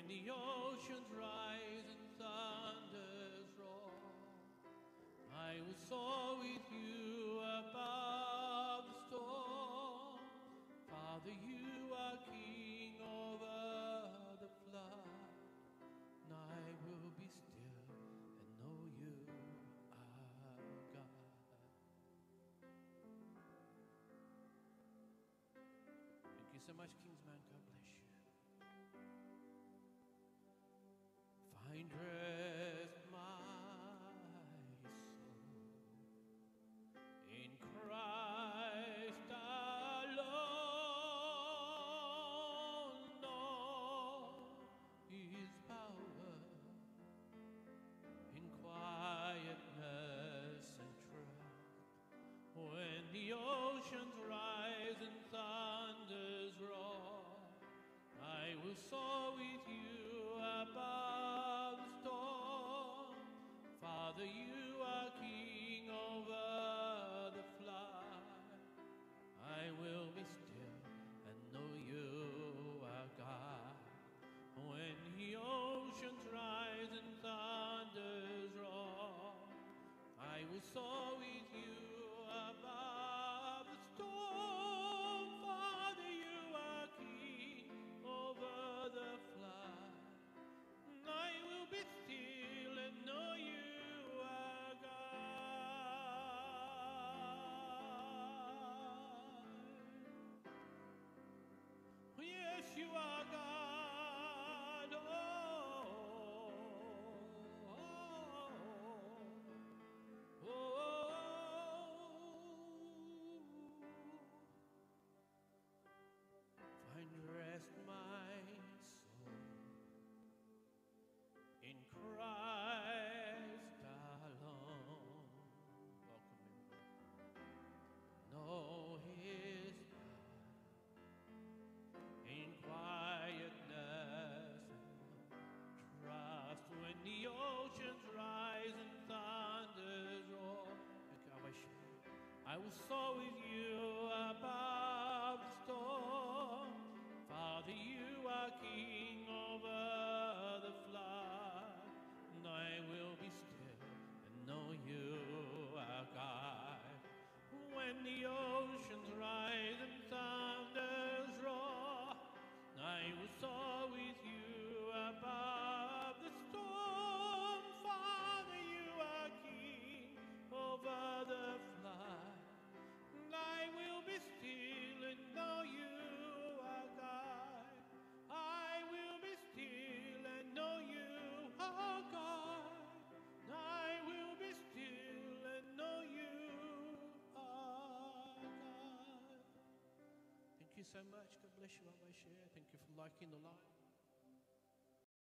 When the oceans rise and thunders roar, I will soar with you above the storm. Father, you are king over the flood, and I will be still and know you are God. Thank you so much, Kingsman. God bless you. Find rest, my soul, in Christ alone. Know His power in quietness and trust. When the oceans rise and thunders roar, I will soar with you above the storm. Father, you are king over the flood. I will be still and know you are God. When the oceans rise and thunders roar, I will soar with you above the storm. Father, you are king over the flood. I will be still and know you are God. Yes, you are God. Find rest, my soul, in Christ alone. Welcome Him. Know His power in quietness and trust. When the oceans rise and thunders roar, I will soar with you above the storm. Father, you are king over the flood, and I will be still and know you are God. When the oceans rise and thunders roar, I will soar with you above the storm. Father, you are king over the flood, and I will be still and know you are God. I will be still and know you are God. I will be still and know you are God. Thank you so much. God bless you, Abba Share. Thank you for liking the live.